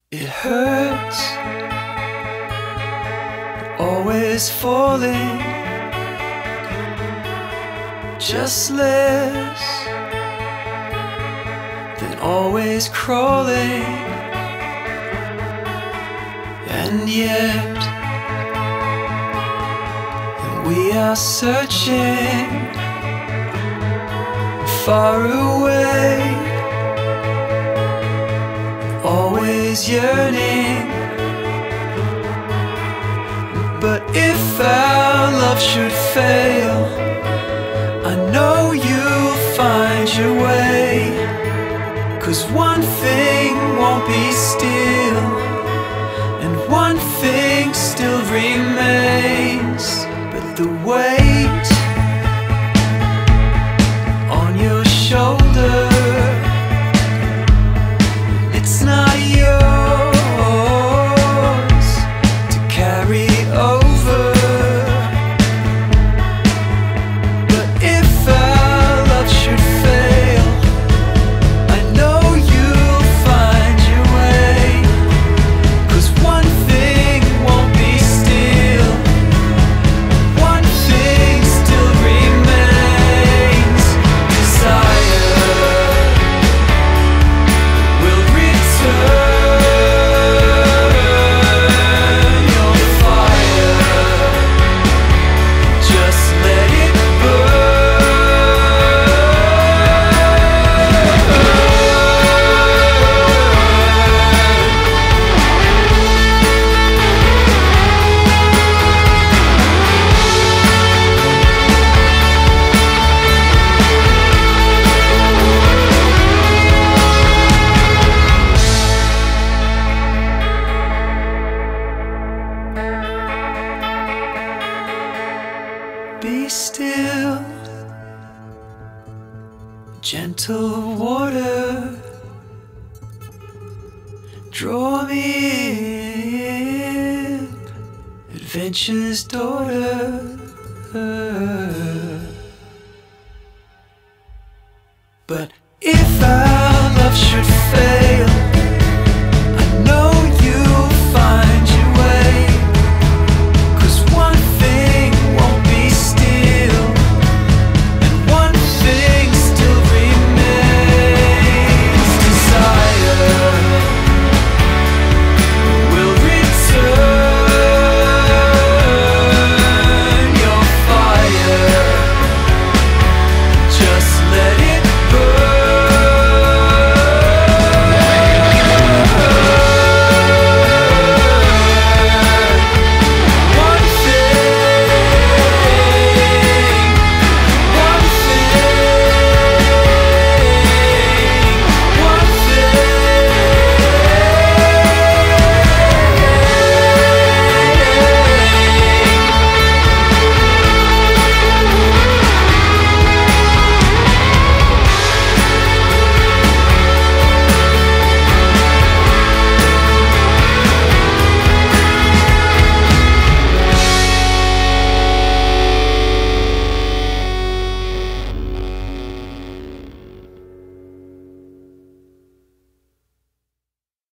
It hurts, always falling, just less than always crawling. And yet we are searching far away, always yearning. But if our love should fail, I know you'll find your way. 'Cause one thing won't be still, and one thing still remains. But the weight on your shoulder, it's not yours to carry over. But if our love should fail, I know you'll find your way. 'Cause one thing won't be still, one thing still remains. Desire will return. Your fire, just let it be still, gentle water, draw me in, adventure's daughter. But if our love should fail,